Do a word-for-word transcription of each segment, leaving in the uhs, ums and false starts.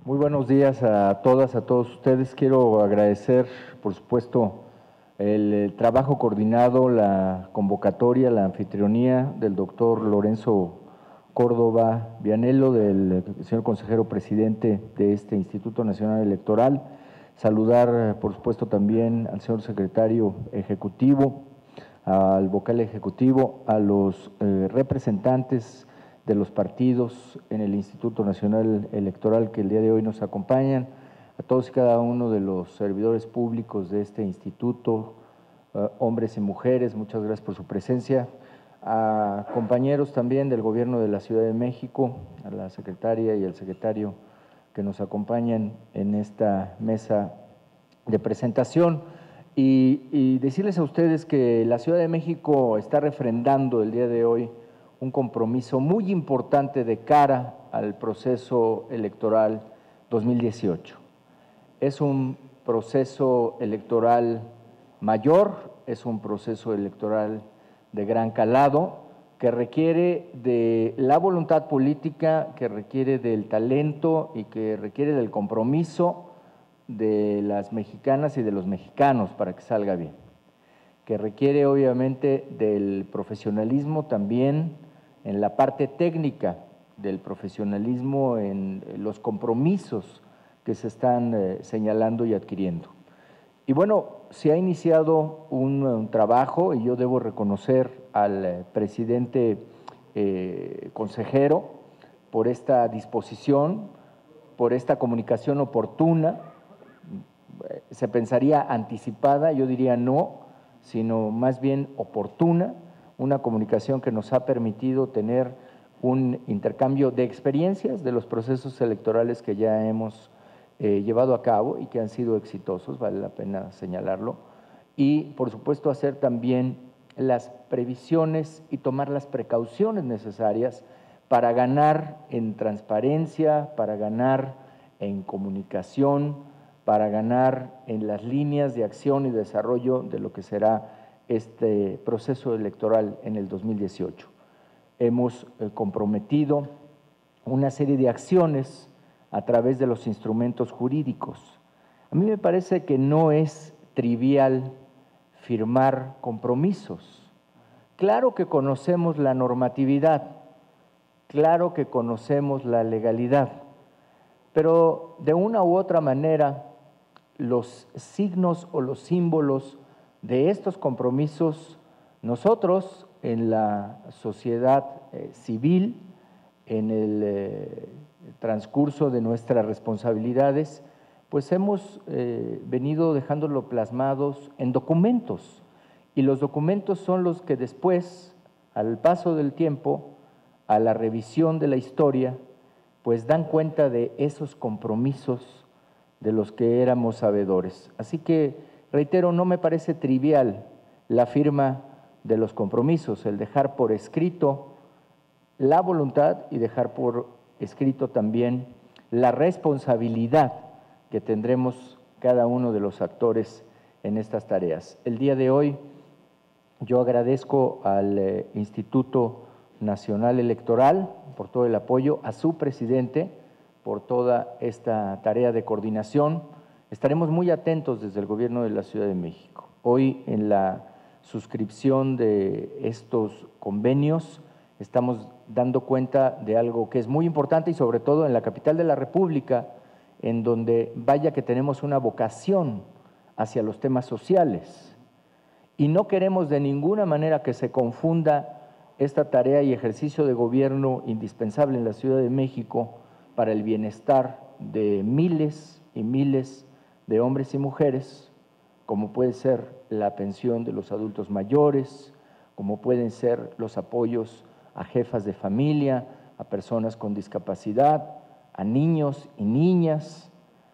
Muy buenos días a todas, a todos ustedes. Quiero agradecer, por supuesto, el, el trabajo coordinado, la convocatoria, la anfitrionía del doctor Lorenzo Córdoba Vianello, del señor consejero presidente de este Instituto Nacional Electoral. Saludar, por supuesto, también al señor secretario ejecutivo, al vocal ejecutivo, a los eh, representantes de los partidos en el Instituto Nacional Electoral que el día de hoy nos acompañan, a todos y cada uno de los servidores públicos de este instituto, uh, hombres y mujeres, muchas gracias por su presencia, a compañeros también del Gobierno de la Ciudad de México, a la secretaria y al secretario que nos acompañan en esta mesa de presentación. Y, y decirles a ustedes que la Ciudad de México está refrendando el día de hoy un compromiso muy importante de cara al proceso electoral dos mil dieciocho. Es un proceso electoral mayor, es un proceso electoral de gran calado, que requiere de la voluntad política, que requiere del talento y que requiere del compromiso de las mexicanas y de los mexicanos para que salga bien, que requiere obviamente del profesionalismo también en la parte técnica, del profesionalismo en los compromisos que se están eh, señalando y adquiriendo. Y bueno, se ha iniciado un, un trabajo y yo debo reconocer al eh, presidente eh, consejero por esta disposición, por esta comunicación oportuna. Se pensaría anticipada, yo diría no, sino más bien oportuna, una comunicación que nos ha permitido tener un intercambio de experiencias de los procesos electorales que ya hemos eh, llevado a cabo y que han sido exitosos, vale la pena señalarlo, y por supuesto hacer también las previsiones y tomar las precauciones necesarias para ganar en transparencia, para ganar en comunicación, para ganar en las líneas de acción y desarrollo de lo que será este proceso electoral en el dos mil dieciocho. Hemos eh, comprometido una serie de acciones a través de los instrumentos jurídicos. A mí me parece que no es trivial firmar compromisos. Claro que conocemos la normatividad, claro que conocemos la legalidad, pero de una u otra manera los signos o los símbolos de estos compromisos, nosotros en la sociedad eh, civil, en el eh, transcurso de nuestras responsabilidades, pues hemos eh, venido dejándolo plasmados en documentos, y los documentos son los que después, al paso del tiempo, a la revisión de la historia, pues dan cuenta de esos compromisos de los que éramos sabedores. Así que, reitero, no me parece trivial la firma de los compromisos, el dejar por escrito la voluntad y dejar por escrito también la responsabilidad que tendremos cada uno de los actores en estas tareas. El día de hoy yo agradezco al eh, Instituto Nacional Electoral por todo el apoyo, a su presidente por toda esta tarea de coordinación. Estaremos muy atentos desde el Gobierno de la Ciudad de México. Hoy, en la suscripción de estos convenios, estamos dando cuenta de algo que es muy importante y sobre todo en la capital de la República, en donde vaya que tenemos una vocación hacia los temas sociales. Y no queremos de ninguna manera que se confunda esta tarea y ejercicio de gobierno indispensable en la Ciudad de México para el bienestar de miles y miles de hombres y mujeres, como puede ser la pensión de los adultos mayores, como pueden ser los apoyos a jefas de familia, a personas con discapacidad, a niños y niñas,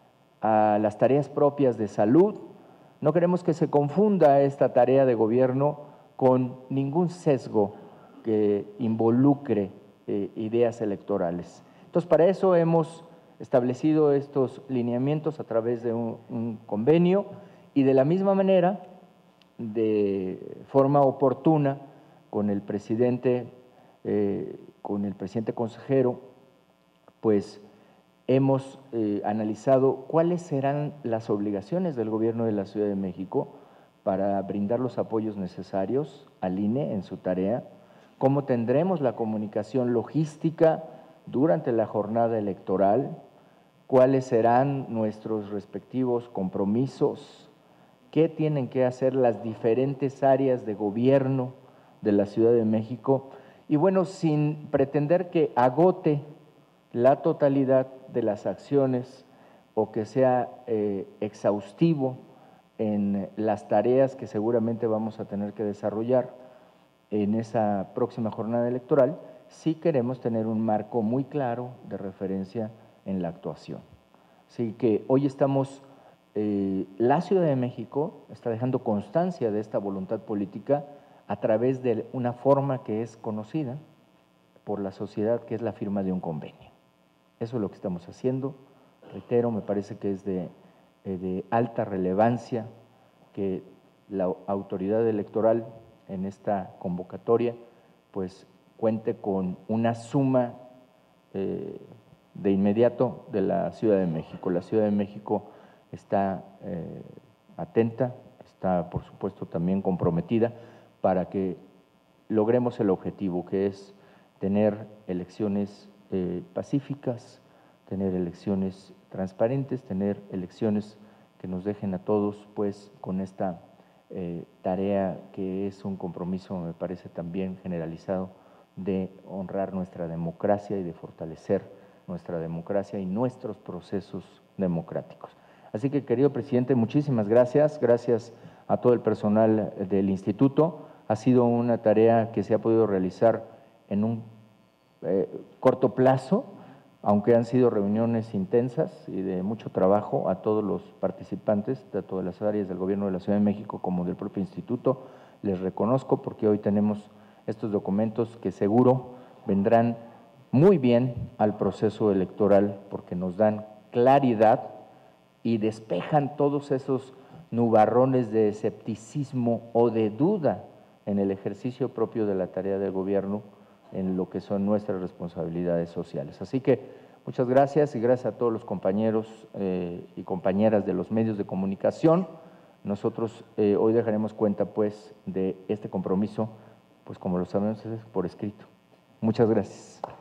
a las tareas propias de salud. No queremos que se confunda esta tarea de gobierno con ningún sesgo que involucre eh, ideas electorales. Entonces, para eso hemos establecido estos lineamientos a través de un, un convenio y de la misma manera, de forma oportuna, con el presidente, eh, con el presidente consejero, pues hemos eh, analizado cuáles serán las obligaciones del Gobierno de la Ciudad de México para brindar los apoyos necesarios al I N E en su tarea, cómo tendremos la comunicación logística durante la jornada electoral, cuáles serán nuestros respectivos compromisos, qué tienen que hacer las diferentes áreas de gobierno de la Ciudad de México, y bueno, sin pretender que agote la totalidad de las acciones o que sea eh, exhaustivo en las tareas que seguramente vamos a tener que desarrollar en esa próxima jornada electoral, sí queremos tener un marco muy claro de referencia en la actuación. Así que hoy estamos, eh, la Ciudad de México está dejando constancia de esta voluntad política a través de una forma que es conocida por la sociedad, que es la firma de un convenio. Eso es lo que estamos haciendo. Reitero, me parece que es de, eh, de alta relevancia que la autoridad electoral en esta convocatoria pues cuente con una suma eh, de inmediato de la Ciudad de México. La Ciudad de México está eh, atenta, está por supuesto también comprometida para que logremos el objetivo, que es tener elecciones eh, pacíficas, tener elecciones transparentes, tener elecciones que nos dejen a todos pues con esta eh, tarea que es un compromiso, me parece también generalizado, de honrar nuestra democracia y de fortalecer nuestra democracia y nuestros procesos democráticos. Así que, querido presidente, muchísimas gracias, gracias a todo el personal del instituto. Ha sido una tarea que se ha podido realizar en un eh, corto plazo, aunque han sido reuniones intensas y de mucho trabajo a todos los participantes de todas las áreas del Gobierno de la Ciudad de México como del propio instituto. Les reconozco porque hoy tenemos estos documentos que seguro vendrán muy bien al proceso electoral porque nos dan claridad y despejan todos esos nubarrones de escepticismo o de duda en el ejercicio propio de la tarea del gobierno en lo que son nuestras responsabilidades sociales. Así que muchas gracias y gracias a todos los compañeros eh, y compañeras de los medios de comunicación. Nosotros eh, hoy dejaremos cuenta pues de este compromiso, pues como lo sabemos, es por escrito. Muchas gracias.